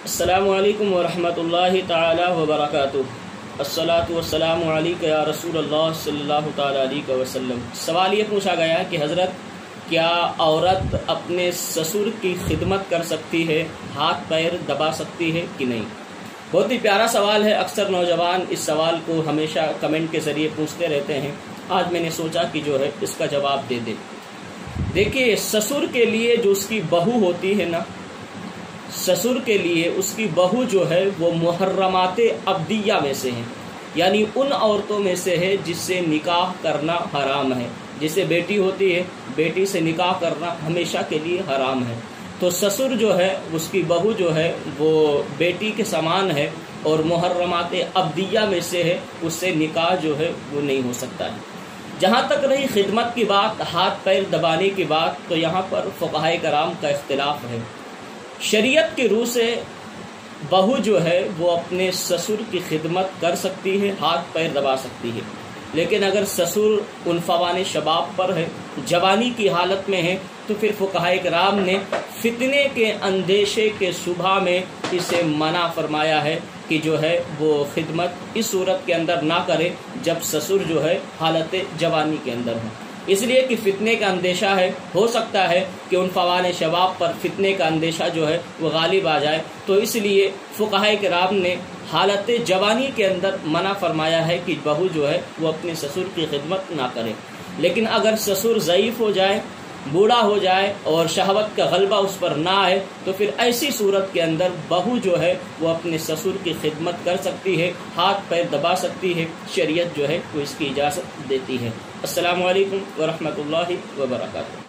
अस्सलामु अलैकुम वरहमतुल्लाहि ताला वबरकातुहू। अस्सलातु वस्सलामु अलैका या रसूलल्लाह सल्लल्लाहु ताला अलैहि वसल्लम। सवाल ये पूछा गया कि हज़रत, क्या औरत अपने ससुर की खिदमत कर सकती है, हाथ पैर दबा सकती है कि नहीं? बहुत ही प्यारा सवाल है। अक्सर नौजवान इस सवाल को हमेशा कमेंट के ज़रिए पूछते रहते हैं। आज मैंने सोचा कि जो है इसका जवाब दे दे। देखिए, ससुर के लिए जो उसकी बहू होती है ना, ससुर के लिए उसकी बहू जो है वो मुहर्रमाते अब्दिया में से है, यानी उन औरतों में से है जिससे निकाह करना हराम है। जिसे बेटी होती है, बेटी से निकाह करना हमेशा के लिए हराम है। तो ससुर जो है, उसकी बहू जो है वो बेटी के समान है और मुहर्रमाते अब्दिया में से है, उससे निकाह जो है वो नहीं हो सकता है। जहाँ तक रही खिदमत की बात, हाथ पैर दबाने की बात, तो यहाँ पर फुक़हाए कराम का इख्तिलाफ है। शरीयत की रूह से बहू जो है वो अपने ससुर की खिदमत कर सकती है, हाथ पैर दबा सकती है। लेकिन अगर ससुर उनफवाने शबाब पर है, जवानी की हालत में है, तो फिर फुक़हाए कराम ने फितने के अंदेशे के सुबह में इसे मना फरमाया है कि जो है वो खिदमत इस सूरत के अंदर ना करे जब ससुर जो है हालत जवानी के अंदर हो। इसलिए कि फितने का अंदेशा है, हो सकता है कि उन फवाने शबाब पर फितने का अंदेशा जो है वो गालिब आ जाए। तो इसलिए फुक़हाए किराम ने हालत जवानी के अंदर मना फरमाया है कि बहू जो है वो अपने ससुर की खिदमत ना करे। लेकिन अगर ससुर ज़ईफ़ हो जाए, बूढ़ा हो जाए और शहवत का गलबा उस पर ना आए, तो फिर ऐसी सूरत के अंदर बहू जो है वो अपने ससुर की खिदमत कर सकती है, हाथ पैर दबा सकती है। शरीयत जो है वो इसकी इजाज़त देती है। अस्सलामु अलैकुम वरहमतुल्लाहि वबरकातुहू।